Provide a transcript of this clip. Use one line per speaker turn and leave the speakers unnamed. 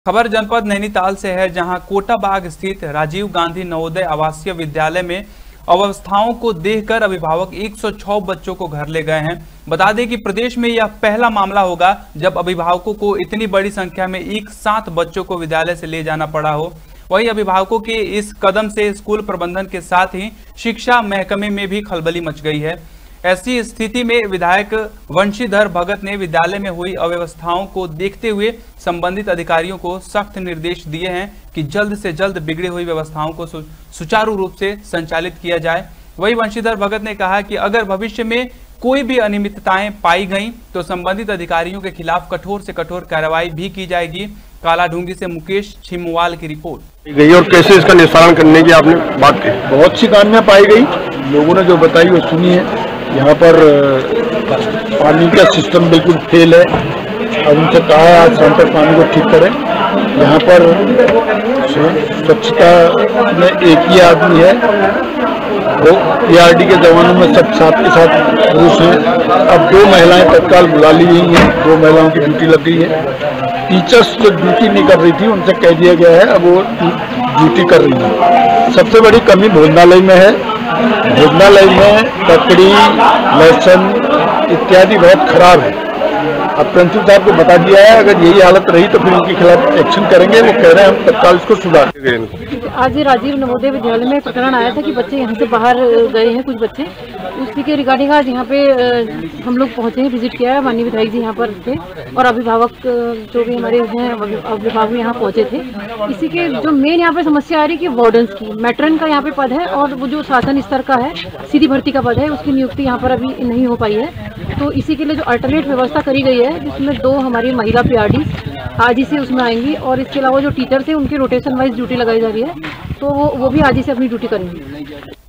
खबर जनपद नैनीताल से है, जहां कोटाबाग स्थित राजीव गांधी नवोदय आवासीय विद्यालय में अव्यवस्थाओं को देखकर अभिभावक 106 बच्चों को घर ले गए हैं। बता दें कि प्रदेश में यह पहला मामला होगा जब अभिभावकों को इतनी बड़ी संख्या में एक साथ बच्चों को विद्यालय से ले जाना पड़ा हो। वहीं अभिभावकों के इस कदम से स्कूल प्रबंधन के साथ ही शिक्षा महकमे में भी खलबली मच गई है। ऐसी स्थिति में विधायक वंशीधर भगत ने विद्यालय में हुई अव्यवस्थाओं को देखते हुए संबंधित अधिकारियों को सख्त निर्देश दिए हैं कि जल्द से जल्द बिगड़ी हुई व्यवस्थाओं को सुचारू रूप से संचालित किया जाए। वहीं वंशीधर भगत ने कहा कि अगर भविष्य में कोई भी अनियमितताएं पाई गईं तो संबंधित अधिकारियों के खिलाफ कठोर से कठोर कार्रवाई भी की जाएगी। कालाढूंगी से मुकेश छिमुवाल की रिपोर्ट
गई और कैसे इसका निस्तारण करने की आपने बात की?
बहुत सी खामियां पाई गई, लोगों ने जो बताई वो सुनी है। यहाँ पर पानी का सिस्टम बिल्कुल फेल है। अब उनसे कहा है आज शाम तक पानी को ठीक करें। यहाँ पर स्वच्छता में एक ही आदमी है, वो पीआरडी के जवानों में सब साथ के साथ पुरुष हैं। अब 2 महिलाएं तत्काल बुला ली गई हैं, 2 महिलाओं की ड्यूटी लग गई है। टीचर्स जो ड्यूटी नहीं कर रही थी उनसे कह दिया गया है अब वो ड्यूटी कर रही है। सबसे बड़ी कमी भोजनालय में है। भोजनालय में ककड़ी, लहसुन इत्यादि बहुत खराब है। अब प्रिंसिपल साहब को बता दिया है, अगर यही हालत रही तो फिर उनके खिलाफ एक्शन करेंगे। वो कह रहे हैं हम तत्काल इसको सुधार।
आज राजीव नवोदय विद्यालय में प्रकरण आया था कि बच्चे यहाँ से बाहर गए हैं, कुछ बच्चे, उसी के रिगार्डिंग आज यहाँ पे हम लोग पहुँचे हैं, विजिट किया है। माननीय विधायक जी यहाँ पर थे और अभिभावक जो भी हमारे हैं अभिभावक यहाँ पहुँचे थे। इसी के जो मेन यहाँ पे समस्या आ रही है कि वार्डन्स की, मैट्रन का यहाँ पे पद है और वो जो शासन स्तर का है सीधी भर्ती का पद है, उसकी नियुक्ति यहाँ पर अभी नहीं हो पाई है। तो इसी के लिए जो अल्टरनेट व्यवस्था करी गई है, जिसमें 2 हमारी महिला पीआरडी आज ही से उसमें आएंगी और इसके अलावा जो टीचर्स हैं उनकी रोटेशन वाइज ड्यूटी लगाई जा रही है, तो वो भी आज ही से अपनी ड्यूटी करेंगे।